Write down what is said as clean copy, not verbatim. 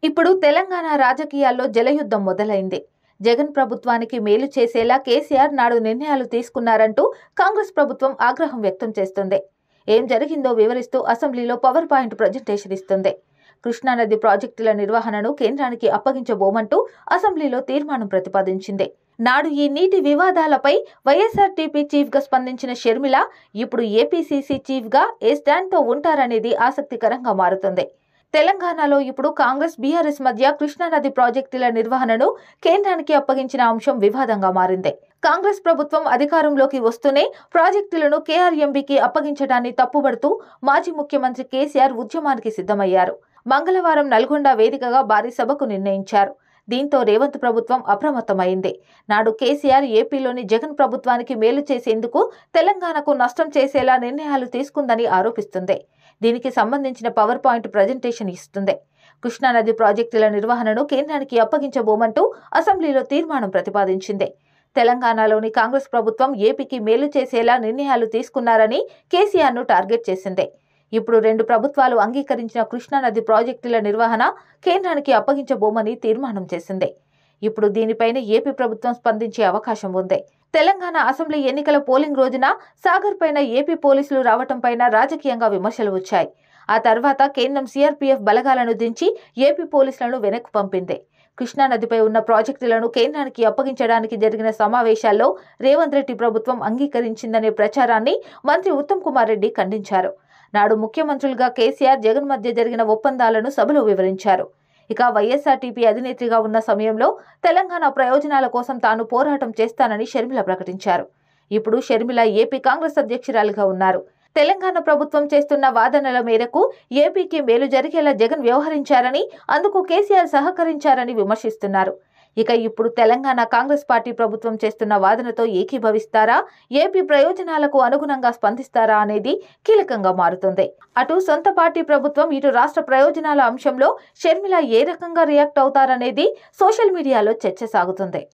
ఇప్పుడు తెలంగాణ రాజకీయాల్లో జలయుద్ధం మొదలైంది. జగన్ ప్రభుత్వానికి మేలు చేసేలా కేసీఆర్ నాడు నిర్ణయాలు తీసుకున్నారంటూ కాంగ్రెస్ ప్రభుత్వం ఆగ్రహం వ్యక్తం చేస్తుంది. ఏం జరిగిందో వివరిస్తూ అసెంబ్లీలో పవర్ పాయింట్ ప్రజెంటేషన్ ఇస్తుంది. కృష్ణానది ప్రాజెక్టుల నిర్వహణను కేంద్రానికి అప్పగించబోమంటూ అసెంబ్లీలో తీర్మానం ప్రతిపాదించింది. నాడు ఈ నీటి వివాదాలపై వైఎస్ఆర్టీపీ చీఫ్ గా స్పందించిన షర్మిల ఇప్పుడు ఏపీసీసీ చీఫ్ గా ఏ స్టాండ్ తో ఉంటారనేది ఆసక్తికరంగా మారుతుంది. తెలంగాణలో ఇప్పుడు కాంగ్రెస్ బీఆర్ఎస్ మధ్య కృష్ణానది ప్రాజెక్టుల నిర్వహణను కేంద్రానికి అప్పగించిన అంశం వివాదంగా మారింది. కాంగ్రెస్ ప్రభుత్వం అధికారంలోకి వస్తూనే ప్రాజెక్టులను కేఆర్ఎంబీకి అప్పగించడాన్ని తప్పుబడుతూ మాజీ ముఖ్యమంత్రి కేసీఆర్ ఉద్యమానికి సిద్ధమయ్యారు. మంగళవారం నల్గొండ వేదికగా భారీ సభకు నిర్ణయించారు. దీంతో రేవంత్ ప్రభుత్వం అప్రమత్తమైంది. నాడు కేసీఆర్ ఏపీలోని జగన్ ప్రభుత్వానికి మేలు చేసేందుకు తెలంగాణకు నష్టం చేసేలా నిర్ణయాలు తీసుకుందని ఆరోపిస్తుంది. దీనికి సంబంధించిన పవర్ పాయింట్ ప్రజెంటేషన్ ఇస్తుంది. కృష్ణానది ప్రాజెక్టుల నిర్వహణను కేంద్రానికి అప్పగించబోమంటూ అసెంబ్లీలో తీర్మానం ప్రతిపాదించింది. తెలంగాణలోని కాంగ్రెస్ ప్రభుత్వం ఏపీకి మేలు చేసేలా నిర్ణయాలు తీసుకున్నారని కేసీఆర్ను టార్గెట్ చేసింది. ఇప్పుడు రెండు ప్రభుత్వాలు అంగీకరించిన కృష్ణానది ప్రాజెక్టుల నిర్వహణ కేంద్రానికి అప్పగించబోమని తీర్మానం చేసింది. ఇప్పుడు దీనిపైన ఏపీ ప్రభుత్వం స్పందించే అవకాశం ఉంది. తెలంగాణ అసెంబ్లీ ఎన్నికల పోలింగ్ రోజున సాగర్ పైన ఏపీ పోలీసులు రావటం పైన రాజకీయంగా విమర్శలు వచ్చాయి. ఆ తర్వాత కేంద్రం సీఆర్పీఎఫ్ బలగాలను దించి ఏపీ పోలీసులను వెనక్కు పంపింది. కృష్ణానదిపై ఉన్న ప్రాజెక్టులను కేంద్రానికి అప్పగించడానికి జరిగిన సమావేశాల్లో రేవంత్ రెడ్డి ప్రభుత్వం అంగీకరించిందనే ప్రచారాన్ని మంత్రి ఉత్తమ్ కుమార్ రెడ్డి ఖండించారు. నాడు ముఖ్యమంత్రులుగా కేసీఆర్ జగన్ మధ్య జరిగిన ఒప్పందాలను సభలో వివరించారు. ఇక వైఎస్ఆర్టీపీ అధినేత్రిగా ఉన్న సమయంలో తెలంగాణ ప్రయోజనాల కోసం తాను పోరాటం చేస్తానని షర్మిల ప్రకటించారు. ఇప్పుడు షర్మిల ఏపీ కాంగ్రెస్ అధ్యక్షురాలిగా ఉన్నారు. తెలంగాణ ప్రభుత్వం చేస్తున్న వాదనల మేరకు ఏపీకి మేలు జరిగేలా జగన్ వ్యవహరించారని, అందుకు కేసీఆర్ సహకరించారని విమర్శిస్తున్నారు. ఇక ఇప్పుడు తెలంగాణ కాంగ్రెస్ పార్టీ ప్రభుత్వం చేస్తున్న వాదనతో ఏకీభవిస్తారా, ఏపీ ప్రయోజనాలకు అనుగుణంగా స్పందిస్తారా అనేది కీలకంగా మారుతుంది. అటు సొంత పార్టీ ప్రభుత్వం, ఇటు రాష్ట్ర ప్రయోజనాల అంశంలో షర్మిల ఏ రకంగా రియాక్ట్ అవుతారనేది సోషల్ మీడియాలో చర్చ సాగుతుంది.